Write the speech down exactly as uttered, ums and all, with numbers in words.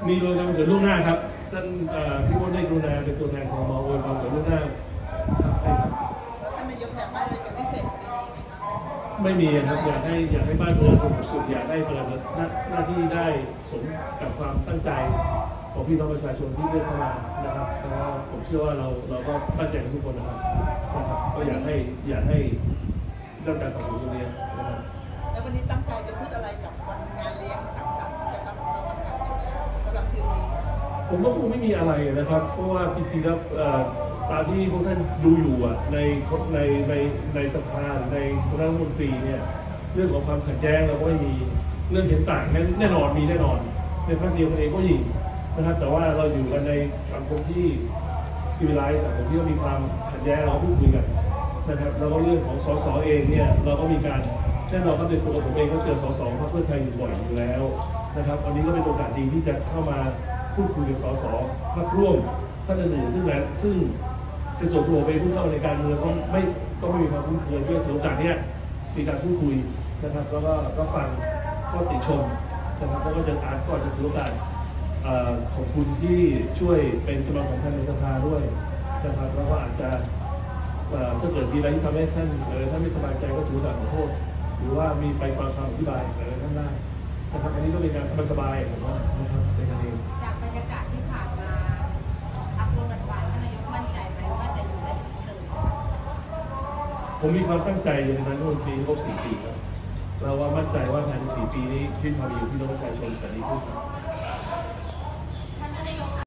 มีโดยการเกิดล่วงหน้าครับท่านพี่อ้วนได้กรุณาเป็นตัวแทนของมอโวยความเกิดล่วงหน้าครับใช่ครับแล้วท่านนายกอยากได้อะไรเป็นพิเศษปีนี้ไหมคะไม่มีครับอยากให้อยากให้บ้านเมืองสงบสุขอยากให้ปฏิบัติหน้าที่ได้สมกับความตั้งใจของพี่น้องประชาชนที่เลือกเข้ามานะครับแล้วผมเชื่อว่าเราเราก็ตั้งใจทุกคนนะครับนะครับก็อยากให้อยากให้เรื่องการสอบสวนตรงนี้นะครับแล้ววันนี้ตั้งใจจะพูดอะไรกับวันงานเลี้ยงสังสรรค์จะสังคมกันสำหรับคืนนี้ผมก็คงไม่มีอะไรนะครับเพราะว่าจริงๆแล้วตามที่พวกท่านดูอยู่อ่ะในในในในสภาในคณะรัฐมนตรีเนี่ยเรื่องของความขัดแย้งเราก็ไม่มีเรื่องเห็นต่างแน่นอนมีแน่นอนในพรรคเดียวกันเองก็ยิ่งนะครับแต่ว่าเราอยู่กันในสังคมที่ซีวิไลซ์สังคมที่มีความขัดแย้งเราพูดคุยกันนะครับแล้วก็เรื่องของสสเองเนี่ยเราก็มีการแน่นอนก็เป็นตัวผมเองก็เจอสสพรรคเพื่อไทยอยู่บ่อยอยู่แล้วนะครับวันนี้ก็เป็นโอกาสดีที่จะเข้ามาพูดคุยกับสสพรรคร่วมท่านอื่นซึ่งนั้นซึ่งจะส่วนตัวไปพูดเข้าในการเมืองก็ไม่ก็ไม่มีความคุ้นเคยด้วยโอกาสเนี้ยมีการพูดคุยนะครับแล้วก็ก็ฟังก็ติชมนะครับแล้วก็จะอ่านก่อนจะถือโอกาสขอบคุณที่ช่วยเป็นกำลังสำคัญในสภาด้วยนะครับแล้วก็อาจจะถ้าเกิดมีอะไรที่ทำให้ท่านท่านไม่สบายใจก็ถือโอกาสขอโทษหรือว่ามีไปฟังคำอธิบายอะไรท่านได้นะครับอันนี้ก็เป็นการสบายๆผมว่านะครับในการเองจากบรรยากาศที่ผ่านมาอัพโหลดหวานท่านนายกมั่นใจไหมว่าจะอยู่ได้ถึงเดิมผมมีความตั้งใจในการร่วมปีครบสี่ปีครับเราว่ามั่นใจว่าภายในสี่ปีนี้ชีวิตความอยู่พี่น้องประชาชนจะดีขึ้นครับ